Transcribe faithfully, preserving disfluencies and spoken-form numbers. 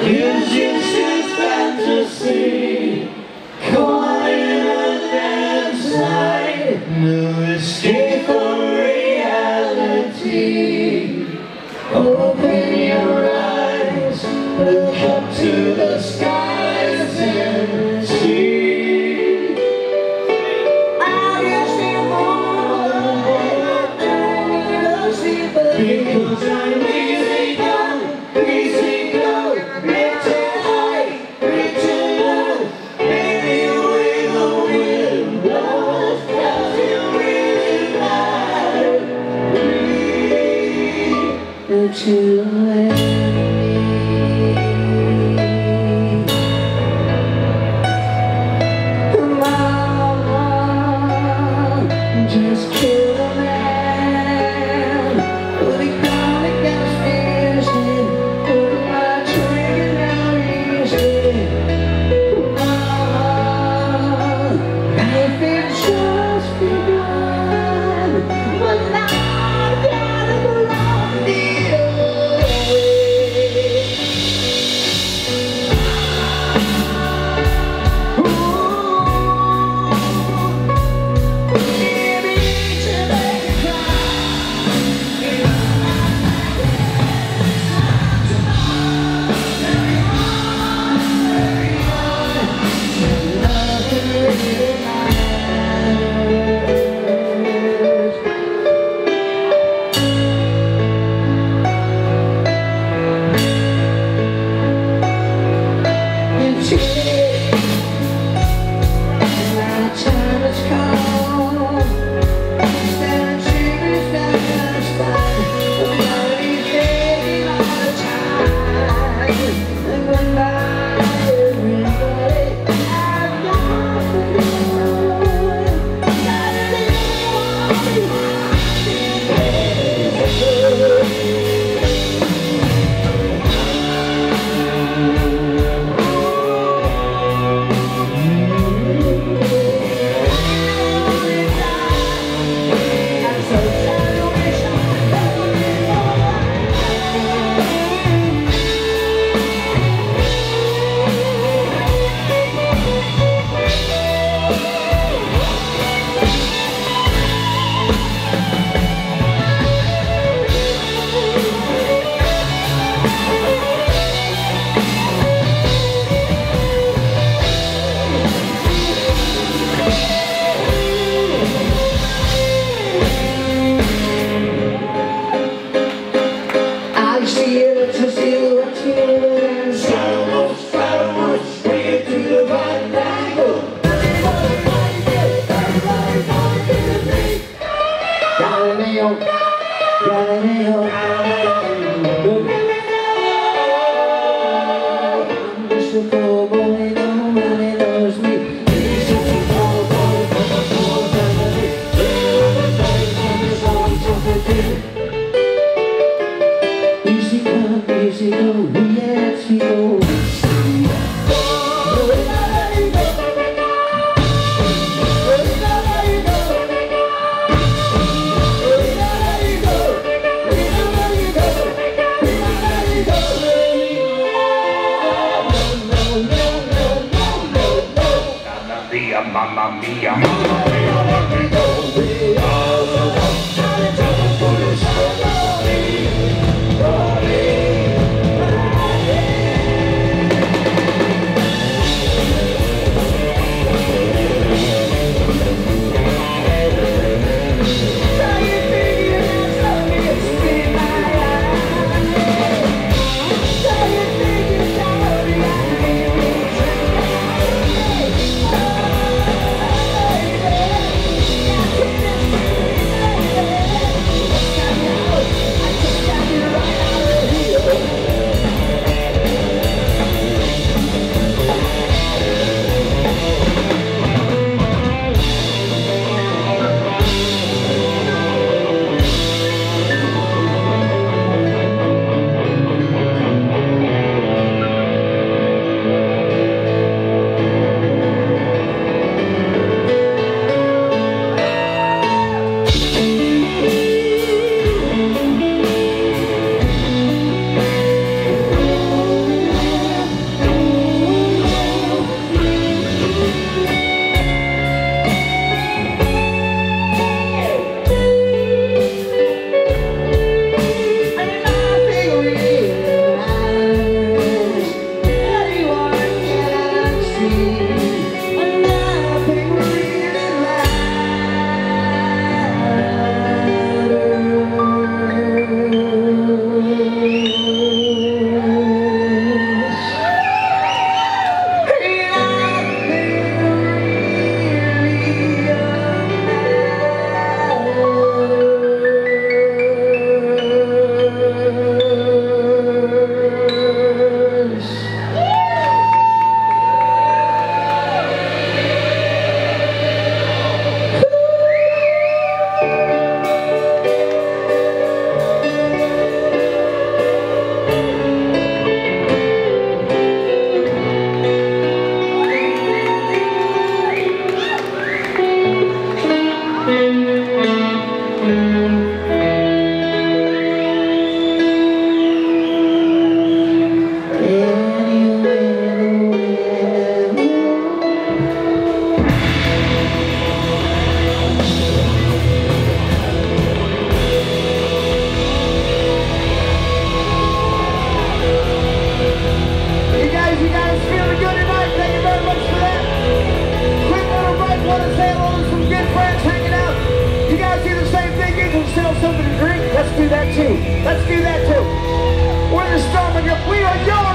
It's just his fantasy, calling on inside. No escape from reality. Open your eyes, look up to the skies and see. I guess you won't, because I'm easy come, easy go, rich and high, rich and low. Maybe with the wind blows, does it really matter? Don't you let just kill a man. Put a gun against his head. Put my trigger down his head. Mom, if it's just begun, but now I've gotta go on the other way. Galileo, Galileo, Mister Cowboy, nobody knows me. He's just a cowboy from a small family. Everybody's on his own property. Easy come, easy go, yes we go. Mamma mia, mamma mia, let me go. Let's do that too. We're the Storm, and we are yours.